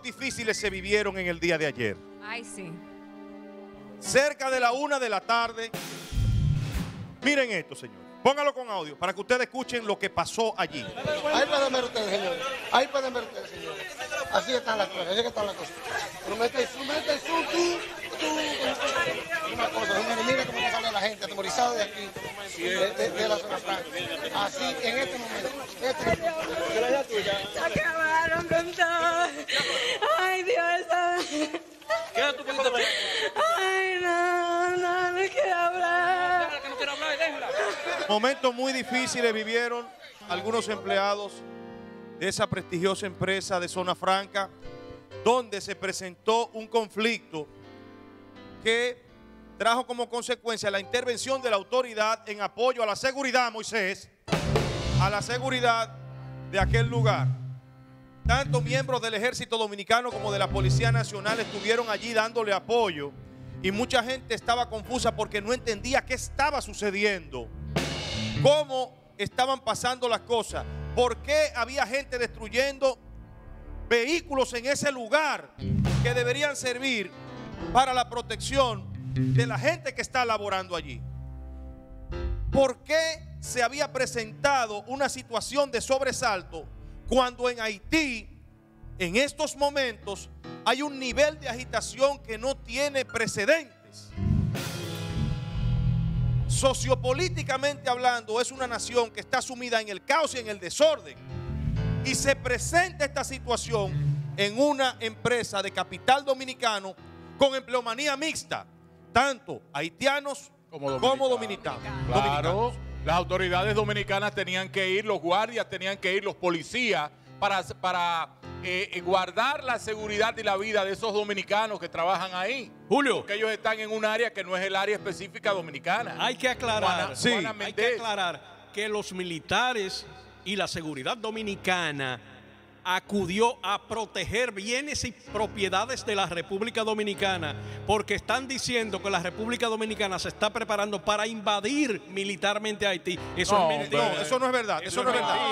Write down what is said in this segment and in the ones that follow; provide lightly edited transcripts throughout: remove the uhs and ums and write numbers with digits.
difíciles se vivieron en el día de ayer. Ay, sí. Cerca de la 1 de la tarde. Miren esto, señor. Póngalo con audio para que ustedes escuchen lo que pasó allí. Ahí pueden ver ustedes, señores. Ahí pueden ver ustedes, señores. Así están las cosas, así que están las cosas. Tú metes tú. Una cosa, señores, mira cómo sale la gente atemorizada de aquí, de la zona franca. Así, en este momento. Se acabaron con todo. Ay, Dios. Queda tu pelota. Ay, no quiero hablar. Que no quiero hablar, déjala. Momentos muy difíciles vivieron algunos empleados de esa prestigiosa empresa de Zona Franca, donde se presentó un conflicto que trajo como consecuencia la intervención de la autoridad en apoyo a la seguridad, Moisés, a la seguridad de aquel lugar. Tanto miembros del Ejército Dominicano como de la Policía Nacional estuvieron allí dándole apoyo y mucha gente estaba confusa porque no entendía qué estaba sucediendo, cómo estaban pasando las cosas, por qué había gente destruyendo vehículos en ese lugar que deberían servir para la protección de la gente que está laborando allí. ¿Por qué se había presentado una situación de sobresalto cuando en Haití, en estos momentos, hay un nivel de agitación que no tiene precedentes? Sociopolíticamente hablando, es una nación que está sumida en el caos y en el desorden. Y se presenta esta situación en una empresa de capital dominicano con empleomanía mixta, tanto haitianos como dominicanos. Claro, las autoridades dominicanas tenían que ir, los guardias tenían que ir, los policías, para guardar la seguridad y la vida de esos dominicanos que trabajan ahí. Julio. Porque ellos están en un área que no es el área específica dominicana. Hay que aclarar, Juana hay que aclarar que los militares y la seguridad dominicana acudió a proteger bienes y propiedades de la República Dominicana, porque están diciendo que la República Dominicana se está preparando para invadir militarmente a Haití. Eso es mentira. No, eso no es verdad. Eso no es verdad.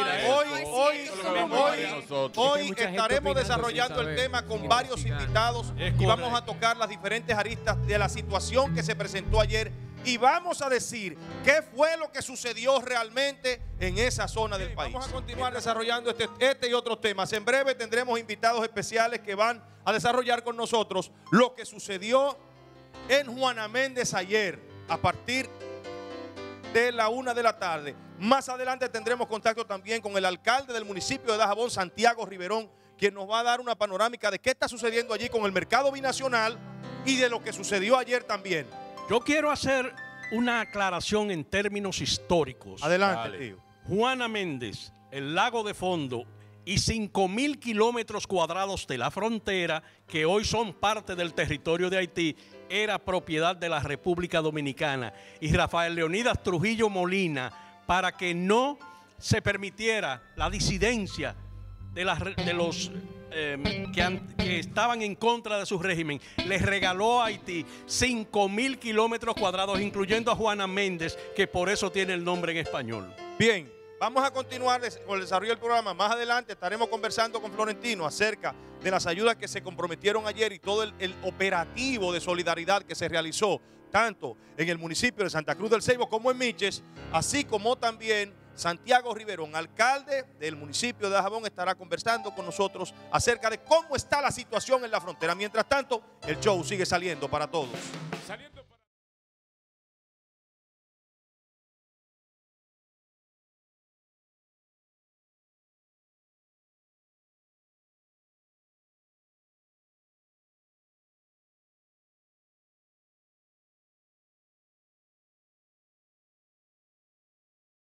Hoy estaremos desarrollando el tema con varios invitados y vamos a tocar las diferentes aristas de la situación que se presentó ayer y vamos a decir qué fue lo que sucedió realmente en esa zona del país. Vamos a continuar desarrollando este y otros temas. En breve tendremos invitados especiales que van a desarrollar con nosotros lo que sucedió en Juana Méndez ayer a partir de la 1 de la tarde. Más adelante tendremos contacto también con el alcalde del municipio de Dajabón, Santiago Riverón, quien nos va a dar una panorámica de qué está sucediendo allí con el mercado binacional y de lo que sucedió ayer también. Yo quiero hacer una aclaración en términos históricos. Adelante, tío. Juana Méndez, el Lago de Fondo y 5.000 kilómetros cuadrados de la frontera, que hoy son parte del territorio de Haití, era propiedad de la República Dominicana. Y Rafael Leonidas Trujillo Molina, para que no se permitiera la disidencia de los que estaban en contra de su régimen, les regaló a Haití 5.000 kilómetros cuadrados, incluyendo a Juana Méndez, que por eso tiene el nombre en español. Bien, vamos a continuar con el desarrollo del programa. Más adelante estaremos conversando con Florentino acerca de las ayudas que se comprometieron ayer y todo el operativo de solidaridad que se realizó tanto en el municipio de Santa Cruz del Ceibo como en Miches, así como también Santiago Riverón, alcalde del municipio de Dajabón, estará conversando con nosotros acerca de cómo está la situación en la frontera. Mientras tanto, el show sigue saliendo para todos.